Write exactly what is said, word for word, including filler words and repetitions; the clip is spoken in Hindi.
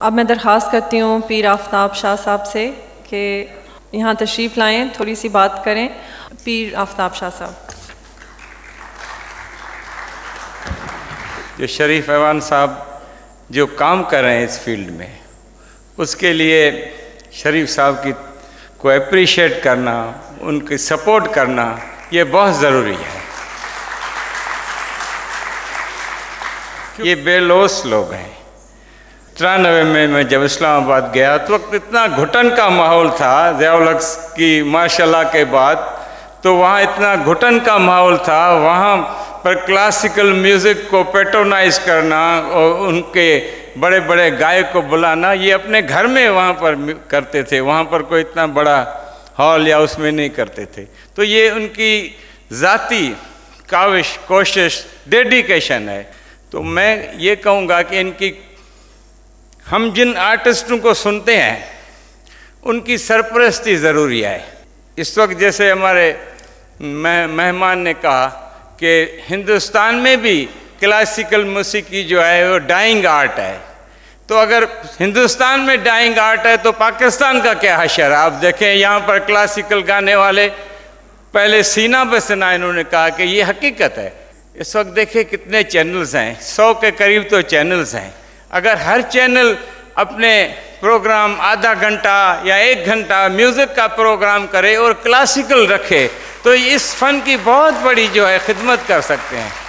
अब मैं दरख्वास्त करती हूँ पीर आफ्ताब शाह साहब से कि यहाँ तशरीफ़ लाएं, थोड़ी सी बात करें। पीर आफ्ताब शाह साहब। जो शरीफ ऐवान साहब जो काम कर रहे हैं इस फील्ड में, उसके लिए शरीफ साहब की को अप्रिशिएट करना, उनकी सपोर्ट करना, ये बहुत ज़रूरी है। ये बेलौस लोग हैं। तिरानवे में मैं जब इस्लामाबाद गया तो वक्त इतना घुटन का माहौल था, ज़ियाउल हक़ की माशाल्लाह के बाद, तो वहाँ इतना घुटन का माहौल था। वहाँ पर क्लासिकल म्यूज़िक को पेट्रोनाइज करना और उनके बड़े बड़े गायक को बुलाना, ये अपने घर में वहाँ पर करते थे, वहाँ पर कोई इतना बड़ा हॉल या उसमें नहीं करते थे। तो ये उनकी ज़ाती काविश, कोशिश, डेडिकेशन है। तो मैं ये कहूँगा कि इनकी हम जिन आर्टिस्टों को सुनते हैं उनकी सरपरस्ती ज़रूरी है। इस वक्त जैसे हमारे मेहमान ने कहा कि हिंदुस्तान में भी क्लासिकल मौसीकी जो है वो डाइंग आर्ट है, तो अगर हिंदुस्तान में डाइंग आर्ट है तो पाकिस्तान का क्या हशर है। आप देखें यहाँ पर क्लासिकल गाने वाले, पहले सीना बसना इन्होंने कहा कि ये हकीकत है। इस वक्त देखिए कितने चैनल्स हैं, सौ के करीब तो चैनल्स हैं। अगर हर चैनल अपने प्रोग्राम आधा घंटा या एक घंटा म्यूज़िक का प्रोग्राम करे और क्लासिकल रखे तो इस फ़न की बहुत बड़ी जो है खिदमत कर सकते हैं।